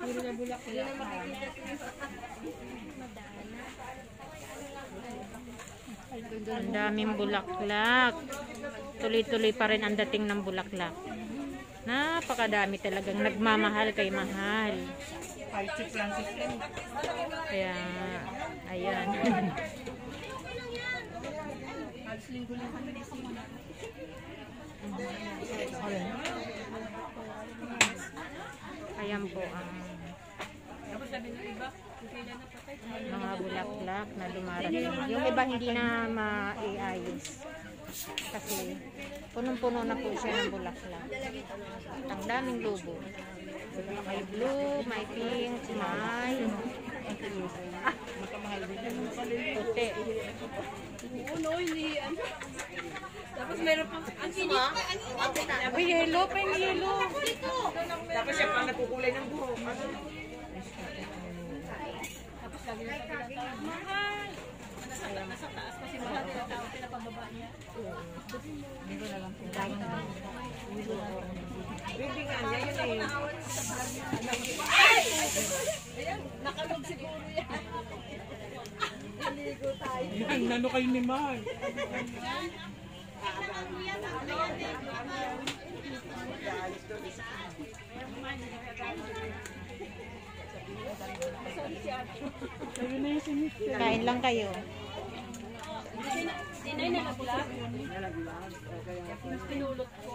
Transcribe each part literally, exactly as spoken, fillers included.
Puro na bulaklak. Ang daming bulaklak. Tuloy-tuloy pa rin ang dating ng bulaklak. Napakadami talagang nagmamahal kay mahal. Five-six lang system. Kaya, ayan. Halos linggo lang kami ni Sina. Ayan po ang Tapos sabi ng iba, kung kailan napatay. mga bulaklak na dumarating. Yung iba hindi na maiayos. Kasi punong-puno na po siya ng bulaklak. Ang daming lubo. May blue, may pink, may puti. Oo, no, hindi, ano. Tapos meron pang, ang init pa, ang init. May yellow, pa yung yellow. Tapos siya pa nagkukulay ng buhok. Tapos lagi na pinatawag, mahal. Nasa taas kasi mahal nila tao, pinapababa niya. Hindi ko na lang pinatawag. Bibingan niya yun eh. Ayan, nakalog siguro yan. Naligo tayo. Yan, nano kayo ni Mar. Ayun na yung sinisip. Kain lang kayo. Sinay na naglag. Mas pinulot ko.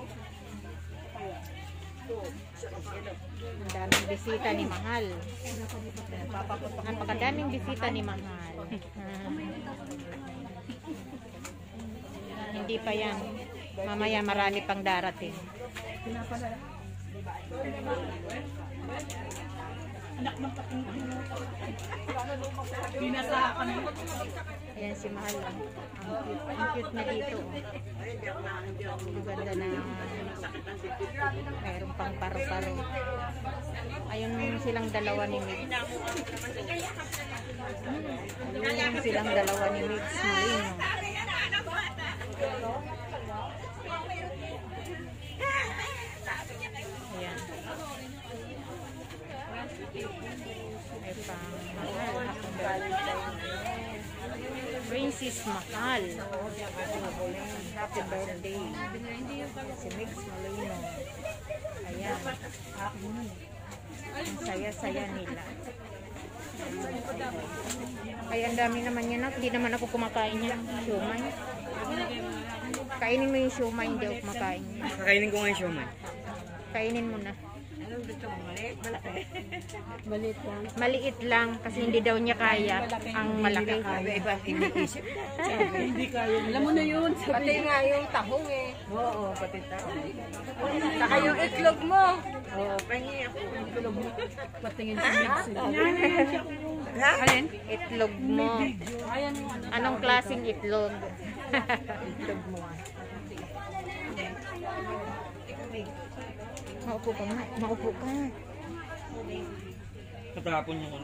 Ang daming bisita ni Mahal. Napakadaming bisita ni Mahal. Hmm. Hindi pa yan. Mamaya marami pang darating. Anak ng pating binasahan mo. Ayan si Mahal. Ang cute, ang cute na dito. Ang ganda na mayroon pang paro-paro. Ayun silang dalawa ni Mix. Ayun silang dalawa ni Mix. Malino. Ayan. May pang Mahal. Princess Mahal. Happy birthday. Si Mix Malino. Ayan. Ang saya-saya nila. Kaya ang dami naman yan. Hindi naman ako kumakain yan. Siomay. Kainin mo yung siomay. Hindi ako kumakain. Kakainin ko nga yung siomay. Kainin mo na. Anong gusto mo? Maliit? Malaki? Maliit lang. Maliit lang kasi hindi daw niya kaya ang malaki. Iba iniisip. Hindi kaya. Alam mo na yun. Pati nga yung tahong eh. Oo, pati tahong. Saka yung itlog mo. Oo, pengi ako. Itlog mo. Patingin sa mix. Ha? Alin? Itlog mo. Anong klaseng itlog? Itlog mo. Maupo ka, ma maupo ka. Natapon yung ano.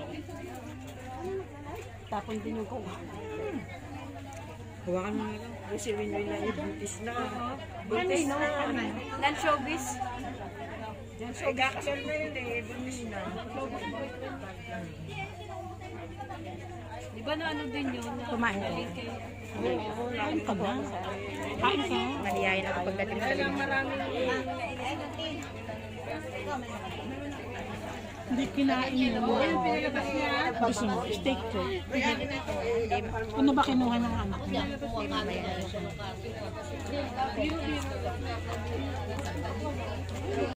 Tapon din yung kuha. Hawakan mo nga lang. Kasi win-win na yung buntis na. Buntis na. Non-showbiz. Eh, kakasal na yun eh. Buntis na. Di ba na ano din yun? Kumain ka. Oo, kain ka ba? Kain ka? Maliyayin ako pagdating sa lima. Maraming Hindi kinain niya. Ayun, pinalabas niya. Gusto mo, steak to. Ano ba kinuha ng anak niya?